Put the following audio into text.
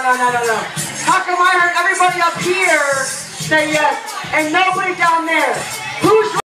no. How come I heard everybody up here say yes and nobody down there? Who's